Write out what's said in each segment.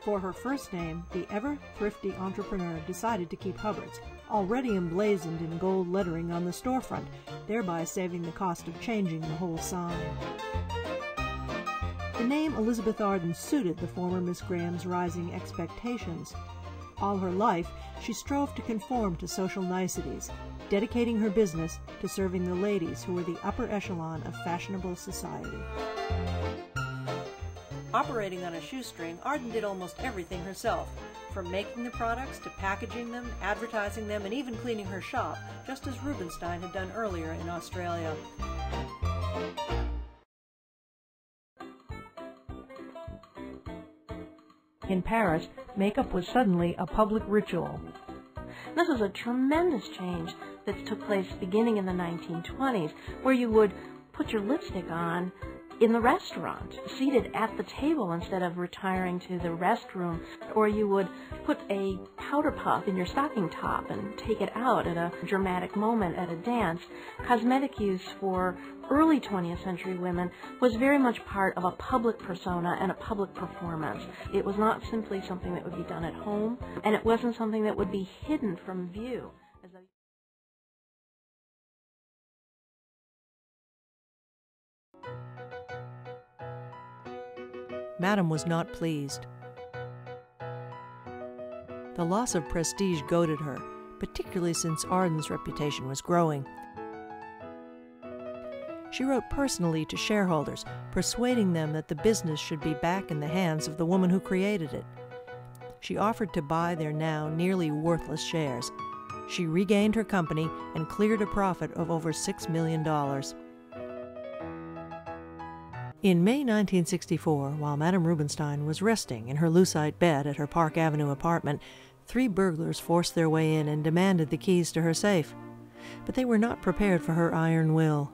For her first name, the ever-thrifty entrepreneur decided to keep Hubbard's, already emblazoned in gold lettering on the storefront, thereby saving the cost of changing the whole sign. The name Elizabeth Arden suited the former Miss Graham's rising expectations. All her life, she strove to conform to social niceties, dedicating her business to serving the ladies who were the upper echelon of fashionable society. Operating on a shoestring, Arden did almost everything herself, from making the products to packaging them, advertising them, and even cleaning her shop, just as Rubinstein had done earlier in Australia. In Paris, makeup was suddenly a public ritual. This was a tremendous change that took place beginning in the 1920s, where you would put your lipstick on in the restaurant, seated at the table instead of retiring to the restroom, or you would put a powder puff in your stocking top and take it out at a dramatic moment at a dance. Cosmetic use for early 20th century women was very much part of a public persona and a public performance. It was not simply something that would be done at home, and it wasn't something that would be hidden from view. Madame was not pleased. The loss of prestige goaded her, particularly since Arden's reputation was growing. She wrote personally to shareholders, persuading them that the business should be back in the hands of the woman who created it. She offered to buy their now nearly worthless shares. She regained her company and cleared a profit of over $6 million. In May 1964, while Madame Rubinstein was resting in her lucite bed at her Park Avenue apartment, 3 burglars forced their way in and demanded the keys to her safe. But they were not prepared for her iron will.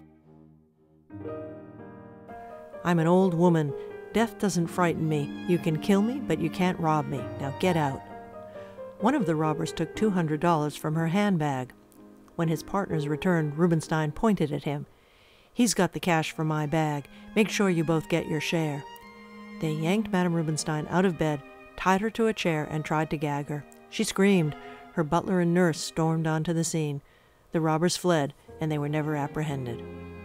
"I'm an old woman. Death doesn't frighten me. You can kill me, but you can't rob me. Now get out." One of the robbers took $200 from her handbag. When his partners returned, Rubinstein pointed at him. "He's got the cash for my bag. Make sure you both get your share." They yanked Madame Rubinstein out of bed, tied her to a chair, and tried to gag her. She screamed. Her butler and nurse stormed onto the scene. The robbers fled, and they were never apprehended.